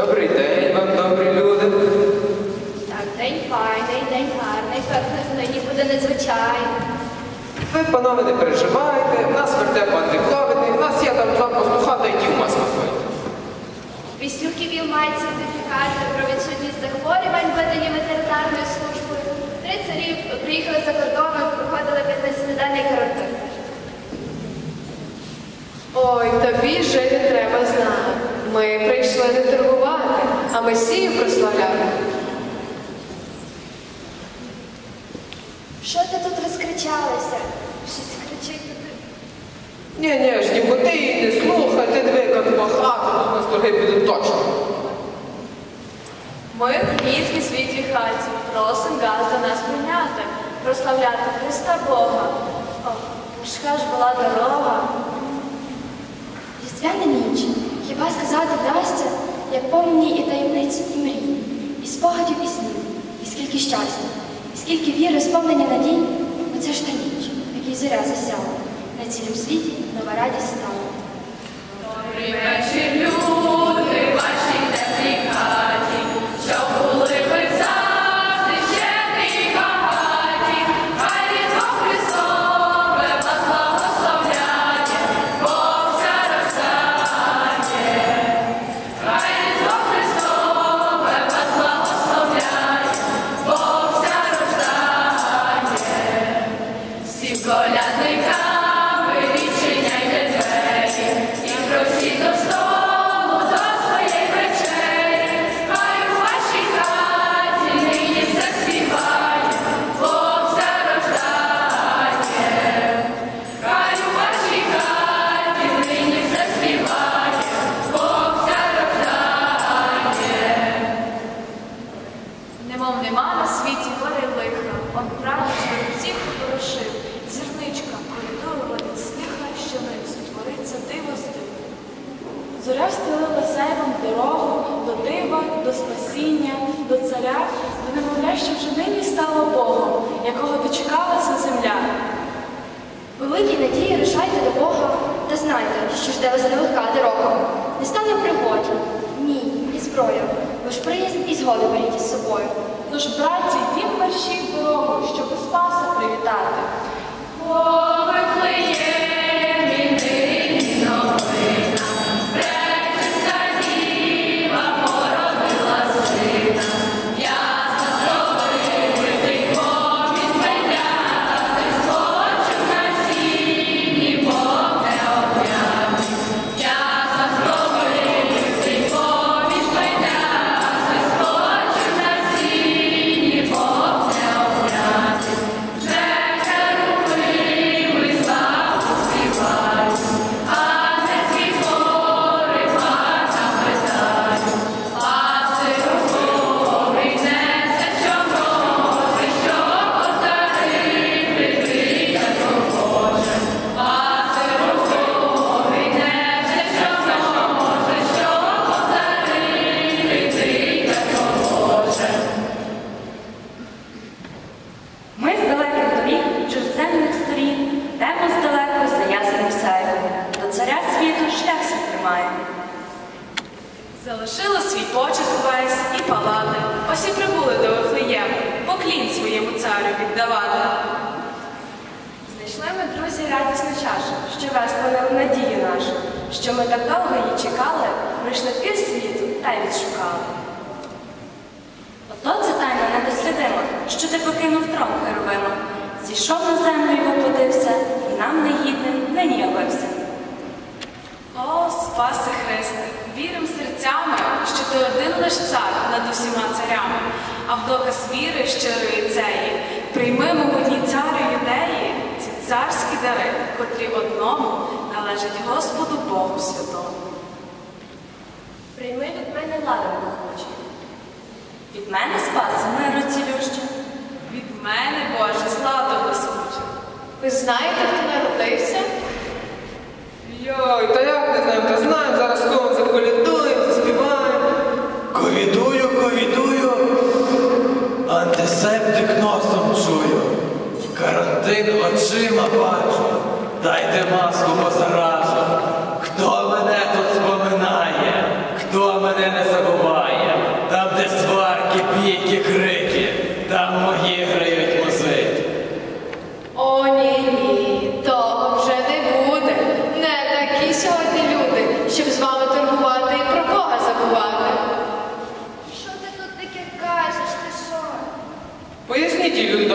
Добрий день вам, добрі люди. Так, день файний, день гарний, певно, нині буде незвичайний. Ви, панове, не переживайте, в нас вертеп антиковідний, в нас є там два послухати, які в маслах ходять. Віслюків мають сертифікати про відсутність захворювань, введені ветеринарною службою. 3 царів приїхали за кордоном, проходили 15-денний карантин. Ой, тобі жити треба знати. Ми прийшли не торгувати, а Месію прославляти. Що ти тут розкричалися? Щось кричить тобі. Ні, жніку, ти її не слухай, ти диви, як багато, у нас торги будуть точно. Ми в міській світлій хаті просимо вас до нас прийняти, прославляти Христа Бога. Ох, важка ж була дорога. Різдвяна ніч. Хіба сказати вдасться, як повні і таємниць, і мрій, і спогадів, і снів, і скільки щастя, і скільки віри, сповнення надій. Оце ж та ніч, в якій зоря засяла, на цілім світі нова радість стала. Добрий вечір, люди, вашій теплій хаті, що були ви завжди щедрі й багаті, хай Різдво Христове вас благословляє, Бог ся рождає. Хай Різдво Христове вас благословляє, Бог ся рождає. Всім колядникам відчиняйте двері, і просіть до столу, до своєї вечері. Хай у вашій хаті нині все співає, Бог ся рождає. Хай у вашій хаті нині все співає, Бог ся рождає. Немов нема на світі горі лиха, он правда жеребців порошив, зірничка коридору від стиха щелицю, твориться диво з диву. Зоря встелила сяйвом дорогу до дива, до спасіння, до царя, до немовля, що вже нині стало Богом, якого дочекалася земля. Великі надії рушайте до Бога, та знайте, що жде вас нелегка дорога. Не стане пригод, ні, і зброя, лиш приязнь і згоду беріть із собою. Тож, браті, йдім мерщій дорогу, щоб Спаса привітати. О, Вифлеємі, нині новина, пречиста діва породила сина. Ясно зробили помість медята, ти схочив на сіні, Бог не обряд. Ясно зробили помість медята, ти схочив на сіні, Бог не обряд. Вже керували славу співають, ангельські хори Пана питають. Пастиру добрий несе, що може, що подарити дитятко Боже. Пастиру добрий несе, що може, що подарити дитятко Боже. Ми з далеких доріг, чужеземних сторін, йдемо здалеку за ясним сяйвом. До царя світу шлях свій тримаємо. Залишила свій почет увесь і палати, ось і прибули до Вифлеєму, поклін своєму царю віддавати. Знайшли ми, друзі, радісну чашу, що виспалили надію нашу, що ми так довго її чекали, прийшли пів світу та й відшукали. Ото це тайна недослідима, що ти покинув трон Херовима. Зійшов на землю і воплотився, і нам негідним нині явився. О, спаси Христе, вірим серцями, що ти один лиш цар над усіма царями, а в доказ віри щирої цеї прийми, могутній царю юдеї, ці царські дари, котрі одному належать Господу Богу Святому. Прийми від мене владу могучу. Від мене спас миру цілюща. Від мене, Боже, злато блискуче. Ви знаєте, хто народився? Йой, та як не знаємо, та знаємо, зараз кого заколядуємо, заспіваємо. Ковідую, антисептик носом чую, карантин очима бачу, дайте маску позаражу. Хто мене тут споминає, хто мене не забуває?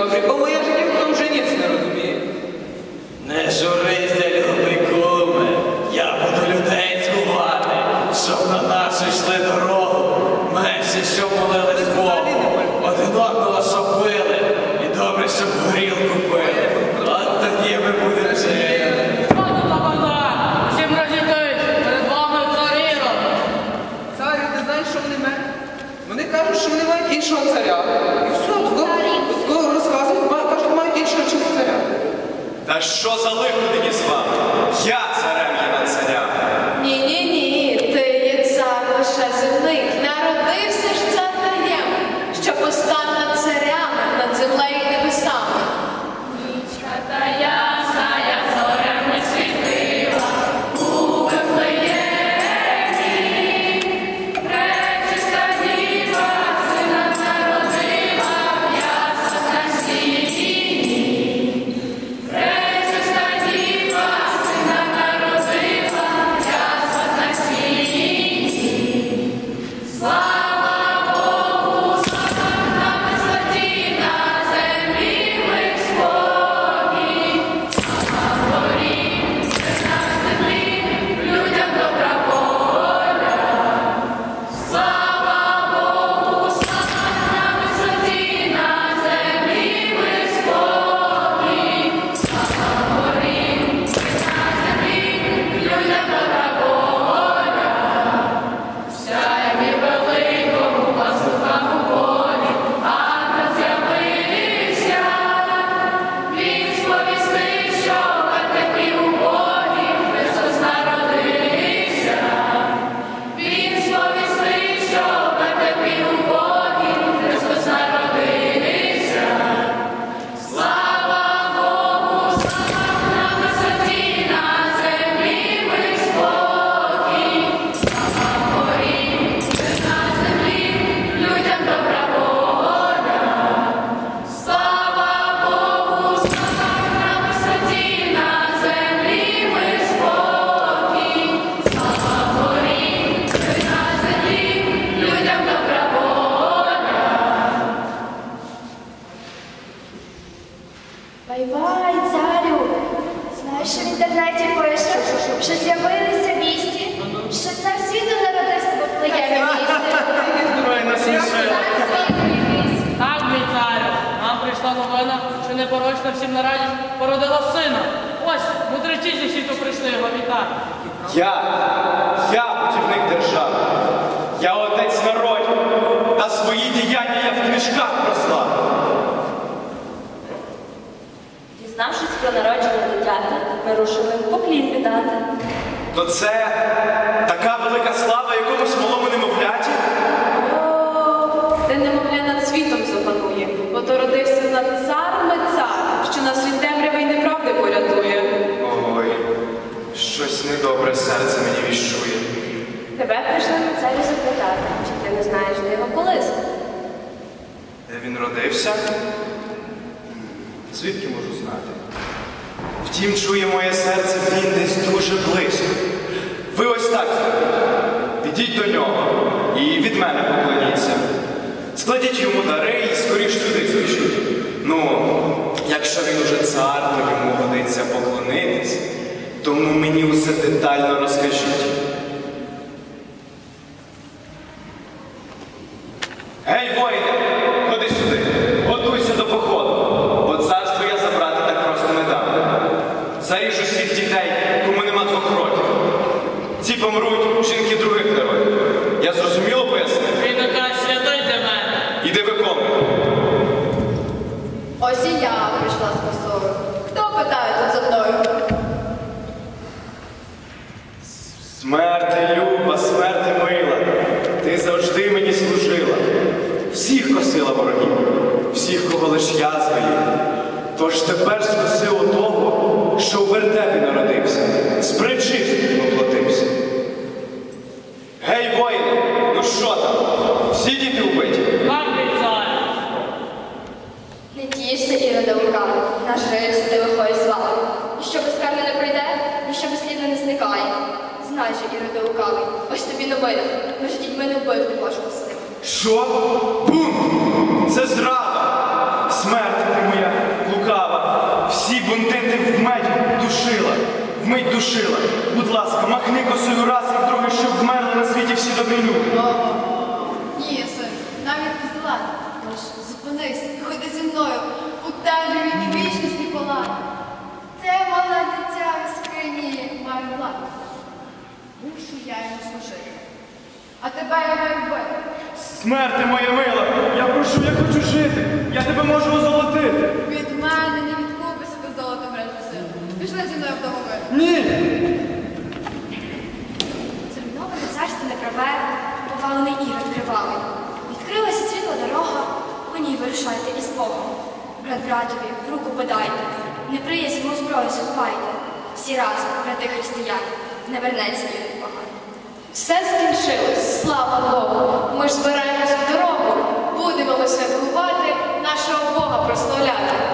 добрі, бо моя життя в вже ніц не розуміє. Не журися, любий куме, я буду людей цькувати, щоб на нашу йшли дорогу, менше, щоб молились Богу, один одного, щоб били, і добре, щоб горілку пили. От тоді ми будемо жити. Пане Богдан, всім розітить, перед вами цар Ірод. Царю, ти знаєш, що вони мають? Вони кажуть, що вони мають іншого царя. І все, такого розказують, кажуть, мають іншого царя. Та що за лихо мені з вами? Я царем є над царями. Ні, ти є цар лише земний. Народився ж царем, що постав над царями, над землею і небесами. Нічка та ясна, як зорями світила, у Вифлеємі. Пречиста діва сина народила, в яслах на сіні. Пречиста діва сина народила, в яслах на сіні. Слава Богу, слава на висоті, на землі мир спокій. На горі, на землі, людям добра воля. Слава Богу, слава на висоті, на землі мир спокій. На горі, на землі, людям добра воля. Сяєві великому пастухам у полі, ангел з'явився. Він сповістив, що в вертепі убогім Христос народився. Він сповістив, що в вертепі убогім Христос народився. Слава Богу, слава на висоті, на землі мир спокій. На горі, на землі, людям добра воля. Слава Богу, слава на висоті, на землі мир спокій. На горі, на землі, людям добра воля. Вай-вай, царю! Знаєш, що в інтернеті пише, що з'явилися вісті, що цар світу народився в Вифлеємі місті. Так, мій царю, нам прийшла новина, що непорочна всім на радість породила сина. Ось, мудреці зі світу прийшли його вітати. Я путівник держави. Я отець народів, та свої діяння я в книжках прославив. Дізнавшись про народження дитяти, ми рушили поклін віддати. То це така велика слава якомусь малому немовляті? Де немовля над світом запанує, бо то родився над царами цар, що нас від темряви й неправди порятує. Ой, щось недобре серце мені віщує. Тебе прийшли на царю запитати, чи ти не знаєш, де його колиска? Де він родився? Звідки можу знати? Втім, чує моє серце, він десь дуже близько. Ви ось так зробіть. Підіть до нього і від мене поклоніться. Складіть йому дари і скоріш сюди звичуть. Ну, якщо він уже цар, то йому годиться поклонитись. Тому мені усе детально розкажіть. Гей, воїне, ходи сюди, готуйся до походу, бо царство я забрати так просто не дам. Заріжу всіх дітей, кому нема 2 років. Ці помруть, жінки других народів. Я зрозуміло пояснив? Він така святий для мене. Іди виконуй. Ось і я прийшла з посою. Хто питає тут за мною? Смерти люба, смерти мила, ти завжди мені служила. Всіх косила ворогів, всіх, кого лиш я звелів. Тож тепер скоси у того, що у вертепі народився, з причистим поплатився. Гей, воїни, ну що там? Всі діти вбиті? Так, мій царю. Не тішся, Іроде лукавий, нажився ти лихої слави. Ніщо безкарне не прийде, ніщо безслідно не зникає. Знай же, Іроде лукавий, ось тобі новина, ми ж дітьми не вбив ти вашого сина. Що? Бунт! Це зрада! смерть ти моя лукава, всі бунти ти вмить душила. Будь ласка, махни косою раз і вдруге, щоб вмерли на світі всі добрі люди. Ні, син, навіть не здолати. Тож зупинись і ходи зі мною у темряві і вічності палати. Те мале дитя в скрині має владу. Мушу я йому служити. А тебе я маю вбити. Смерти моя мила, я прошу, я хочу жити. Я тебе можу озолотити. Від мене не відкупися без золотом речі син. Пішли зі мною в домовину. Ні. Зруйноване царство неправе, повалений Ірод кривавий. Відкрилася світла дорога, по ній вирушайте із Богом. Брат братові, руку подайте, неприязньну зброю сховайте. Всі разом, брати християни, не вернеться юний поган. Все скінчилось, слава Богу. Ми ж збираємось в дорогу, будемо ми святкувати, нашого Бога прославляти.